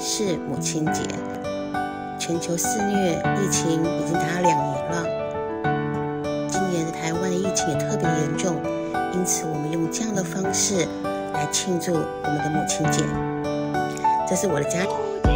是母亲节。全球肆虐疫情已经达2年了，今年的台湾的疫情也特別嚴重，因此我們用這樣的方式來慶祝我們的母親節。這是我的家。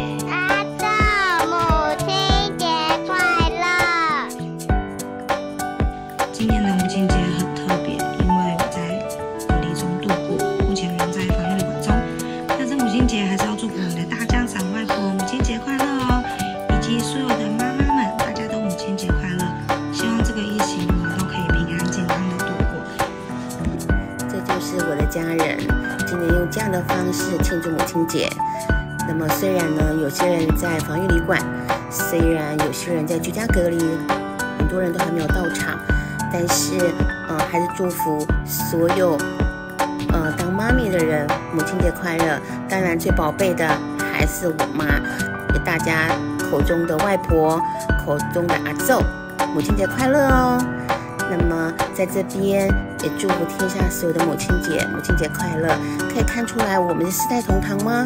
今年的母亲节很特别，因为我在隔离中度过，目前仍在防疫旅馆中。但是母亲节还是要祝福我们的大家长外婆母亲节快乐哦，以及所有的妈妈们，大家都母亲节快乐。希望这个疫情我们都可以平安健康的度过。 这就是我的家人，今年用这样的方式庆祝母亲节。那么虽然呢，有些人在防疫旅馆，虽然有些人在居家隔离，很多人都还没有到场。但是，还是祝福所有，当妈咪的人，母亲节快乐。当然，最宝贝的还是我妈，大家口中的外婆，口中的阿祖，母亲节快乐哦。那么，在这边也祝福天下所有的母亲节，母亲节快乐。可以看出来，我们是世代同堂吗？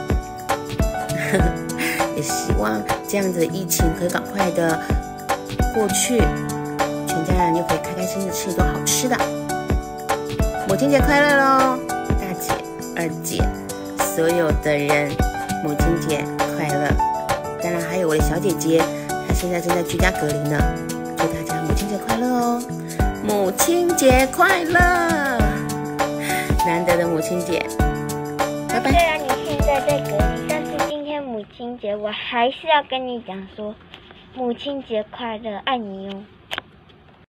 也希望这样子的疫情可以赶快的过去。全家人就可以开开心心的吃一顿好吃的。母亲节快乐咯，大姐、二姐，所有的人母亲节快乐。当然还有我的小姐姐，她现在正在居家隔离呢，祝大家母亲节快乐哦！母亲节快乐，难得的母亲节，拜拜。 虽然你现在在隔离，但是今天母亲节我还是要跟你讲说，母亲节快乐，爱你哟。